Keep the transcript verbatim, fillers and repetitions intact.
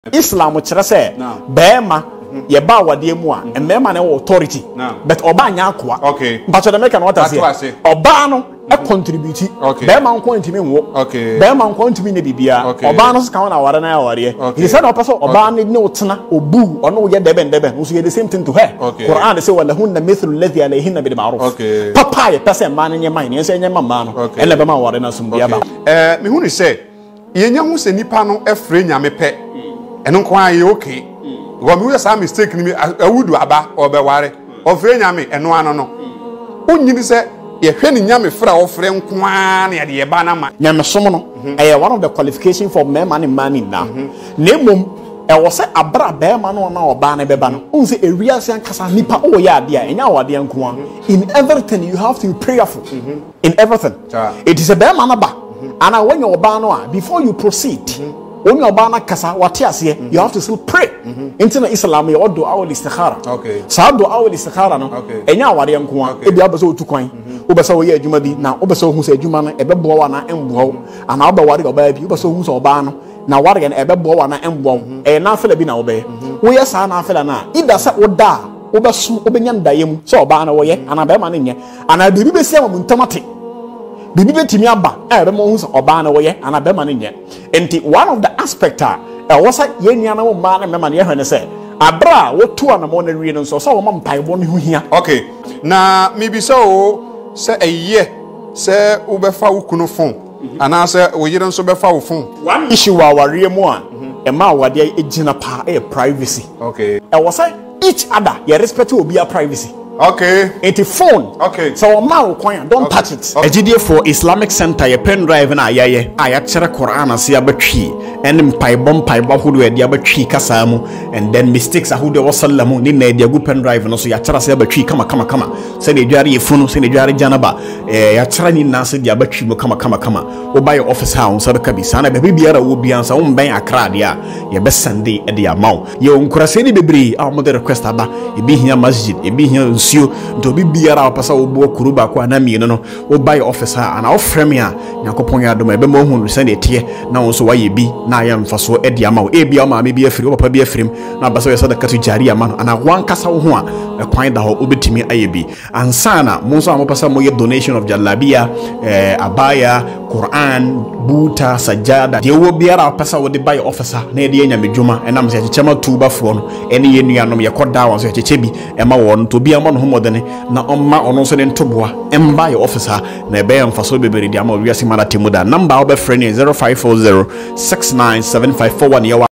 Islam kyerɛ sɛ bɛɛma ye ba wade mu a emema na authority but oba nya akwa okay but the make na what say oba no e contribute bɛɛma nko ntimi nwo bɛɛma nko ntimi ne bibia oba no ska na ware na ware he said opa so oba ne ne otena obu ono ye deben deben so ye the same thing to her Quran say walahunna mithlu alladhi alayhinna bil ma'ruf papa ye pese man ne man ne se nya mama no ele be ma ware na sum bia ba eh me hu ni say ye nya hu se nipa no efre nyame pe eno nko aye okay go me say mistake ni awudu aba obeware ofre nyame eno ano no onyini se ye hwe ni nyame fra ofre nko a na ye ba na ma nyame som no eh one of the qualification for men and man na na mom e wo se abra be ma no na oba na beba no un se ewia se ankasa nipa o ya ade a enya wade nko a in everything you have to be prayerful in everything it is a be ma na ba and when you oba no a before you proceed when you oba na kasa wate ase you have to still pray into Islam you do awal istikhara okay sa do awal istikhara no enya wade nko a e bia be so otukwan obesa wo ye adwuma bi na obesa hu se adwuma no ebe boa wa na emboa ana oba ware oba bi obesa hu se oba no na ware na ebe boa wa na emboa e na afela bi na obe wo ye sa na afela na ida se oda obesu obenya ndaye mu se oba na wo ye ana be ma ne nye ana bibi be se am ntamate bibi betimi aba e be mo hu se oba na wo ye ana be ma ne nye enti one of the aspect a e wo sa ye nua na wo ma na me ma ne ye hwene se abra wo tu ana mo na wi no so so wo ma mpaebo ne hu hia okay na maybe so say a year say ubefa ukunu phone ana say oyire nso befa wo phone one issue wa ware mu a e ma wade ejina pa e privacy okay e wo say each other you respect obi a privacy okay it's phone okay so ma wo kwan don't okay. touch it ejidie for Islamic center ye pen drive na ayaye aya kire Quran ase abatwi enim paibom paibo hudu e dia abatwi kasa mu and then mistakes ahudu wa sallamu ni na dia gu pen drive no so ya kire ase abatwi kama kama kama se ne dware yefunu se ne dware janaba eh ya kire ni na se dia abatwi mu kama kama kama wo buy office house sadaka bi sana be biara wo biansa wo mben akra dia ye be sande e dia maw ye onkurase ni bebre a mo de request aba e bi hia masjid e bi hia sio do bi biara opasa wo bo kuruba kwa na mi no no wo buy office ha ana ofre me a yakopon ya do ma be mo hu se ne tie na wo so waye bi na ya mfaso e dia maw e bia ma me bi afiri wo papa bi afirim na basa we sadaka tu jari ama no ana wan kasa wo ho a e kwan da ho obetimi aye bi ansana mo so amopasa mo ye donation of jalabia eh abaya Quran buta sajada de wo biara opasa wo de buy office ha na e de nya medwuma enam se chema tuba fo no ene ye nuanom ye koda wa so cheche bi e ma wo no to bia ma no homodene na omma ono so ne ntoboa emba ye officer na ebe ya mfaso bebere dia ma wiase mana temuda number obe friend zero five four zero six nine seven five four one